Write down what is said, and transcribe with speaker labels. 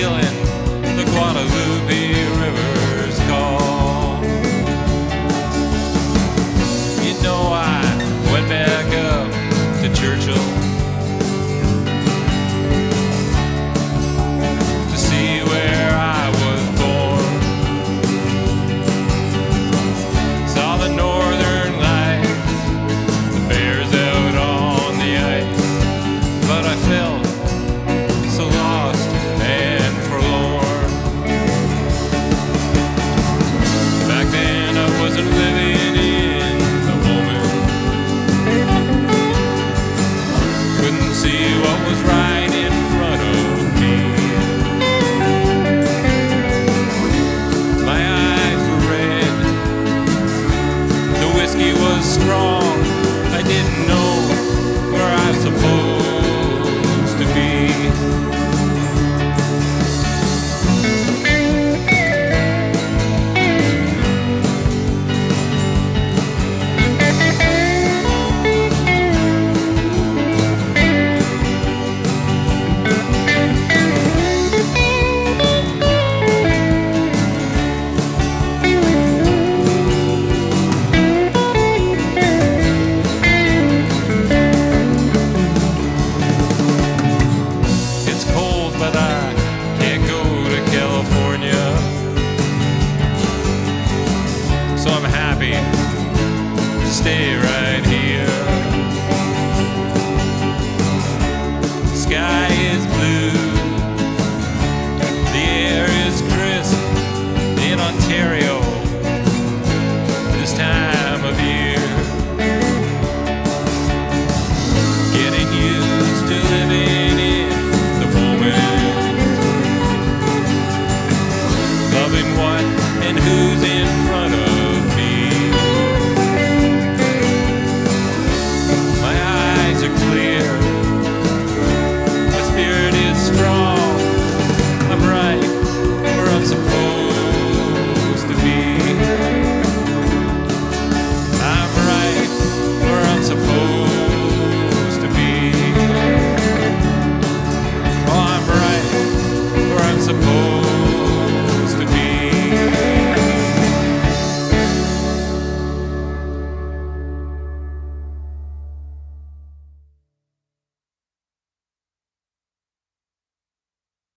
Speaker 1: feeling the Guadalupe River's call. You know, I went back up to Churchill to see where I was born. Saw the northern lights, the bears out on the ice, but I felt so lost and forlorn. Back then I wasn't living in the moment, couldn't see what was right in front of me. My eyes were red, the whiskey was strong, I didn't know where I was supposed to be. But I can't go to California, so I'm happy to stay right here. The sky is blue, the air is crisp in Ontario this time of year. Getting used to living in the moment, loving what and who's in front